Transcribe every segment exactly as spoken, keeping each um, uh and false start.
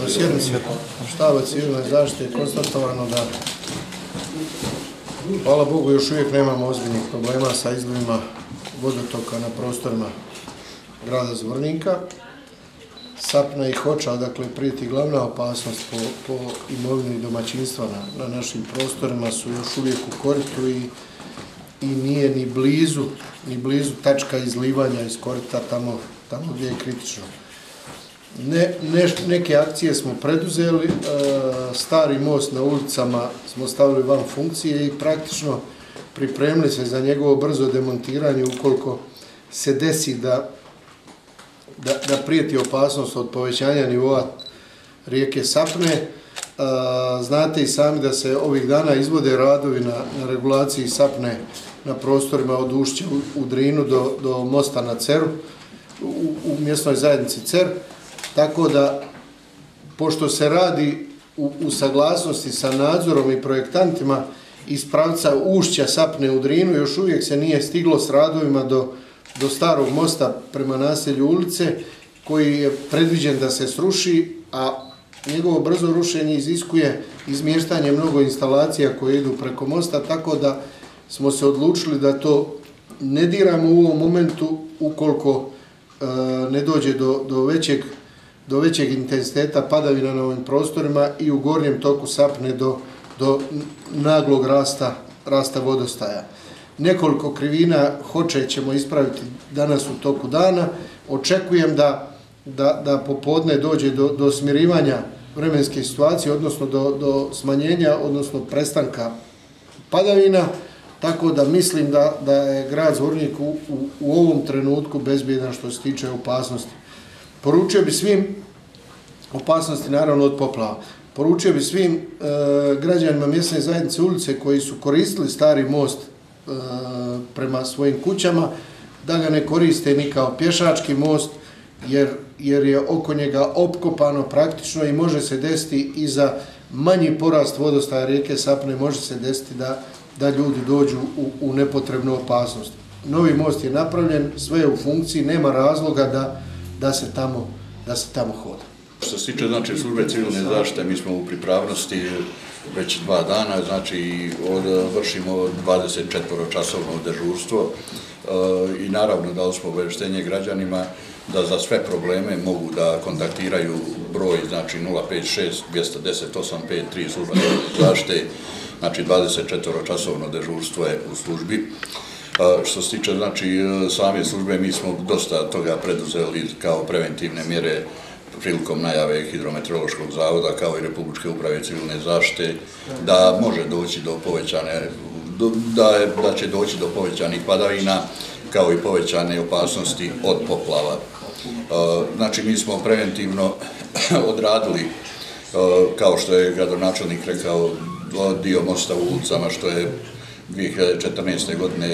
Na sjednici štaba civilne zaštite je konstatovano da, hvala Bogu, još uvijek nemamo ozbiljnih problema sa izlivima vodotoka na prostorima grada Zvornika. Sapna i Hoča, dakle, prijeti glavna opasnost po, po imovini domaćinstva na, na našim prostorima, su još uvijek u koritu i, i nije ni blizu, ni blizu tačka izlivanja iz korita tamo, tamo gdje je kritično. Ne, ne, neke akcije smo preduzeli, e, stari most na ulicama smo stavili van funkcije i praktično pripremili se za njegovo brzo demontiranje ukoliko se desi da, da, da prijeti opasnost od povećanja nivoa rijeke Sapne. E, znate i sami da se ovih dana izvode radovi na, na regulaciji Sapne na prostorima od Ušća u, u Drinu do, do mosta na Ceru, u, u mjesnoj zajednici Cer. Tako da, pošto se radi u, u saglasnosti sa nadzorom i projektantima iz pravca Ušća Sapne u Drinu, još uvijek se nije stiglo s radovima do, do starog mosta prema naselju ulice, koji je predviđen da se sruši, a njegovo brzo rušenje iziskuje izmještanje mnogo instalacija koje idu preko mosta, tako da smo se odlučili da to ne diramo u ovom momentu ukoliko e, ne dođe do, do većeg do većeg intenziteta padavina na ovim prostorima i u gornjem toku Sapne do, do naglog rasta, rasta vodostaja. Nekoliko krivina Hoče ćemo ispraviti danas u toku dana. Očekujem da, da, da popodne dođe do, do smirivanja vremenske situacije, odnosno do, do smanjenja, odnosno prestanka padavina, tako da mislim da, da je grad Zvornik u, u, u ovom trenutku bezbjedan što se tiče opasnosti. Poručio bi svim, opasnosti naravno od poplava, poručio bi svim e, građanima mjesne zajednice ulice koji su koristili stari most e, prema svojim kućama, da ga ne koriste ni kao pješački most, jer, jer je oko njega opkopano praktično i može se desiti i za manji porast vodostaja rijeke Sapne, može se desiti da, da ljudi dođu u, u nepotrebnu opasnost. Novi most je napravljen, sve je u funkciji, nema razloga da da se tamo, da se tamo hoda. Što se tiče, znači, službe civilne zaštite, mi smo u pripravnosti već dva dana, znači, od, vršimo dvadeset četiri časovno dežurstvo e, i naravno dali smo obavještenje građanima da za sve probleme mogu da kontaktiraju broj, znači, nula pet šest dvjesto deset osam pet tri služba civilne zaštite, znači, dvadeset četiri časovno dežurstvo je u službi. Što se tiče, znači, same službe, mi smo dosta toga preduzeli kao preventivne mjere prilikom najave Hidrometeorološkog zavoda kao i Republičke uprave civilne zaštite da može doći do povećane, da, da će doći do povećanih padavina kao i povećane opasnosti od poplava. Znači, mi smo preventivno odradili, kao što je gradonačelnik rekao, dio mosta u ulicama, što je dvije hiljade četrnaeste. godine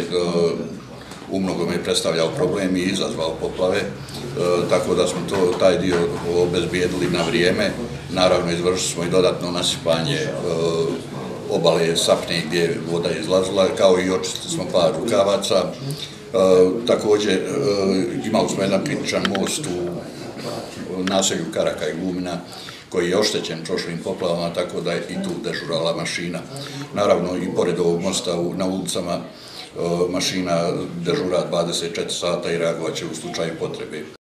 u mnogome predstavljao problem i izazvao poplave, tako da smo to, taj dio obezbijedili na vrijeme. Naravno, izvršili smo i dodatno nasipanje obale Sapne gdje je voda izlazila, kao i očistili smo par rukavaca. Također, imali smo jedan kritičan most u naselju Karaka i Glumina, koji je oštećen prošlim poplavama, tako da je i tu dežurala mašina. Naravno, i pored ovog mosta na ulicama mašina dežura dvadeset četiri sata i reagovat će u slučaju potrebe.